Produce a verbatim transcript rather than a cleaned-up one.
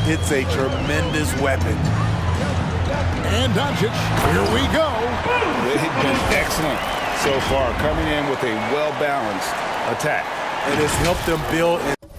It's a tremendous weapon. And Doncic, here we go. They've been excellent so far, coming in with a well-balanced attack. And it's helped them build.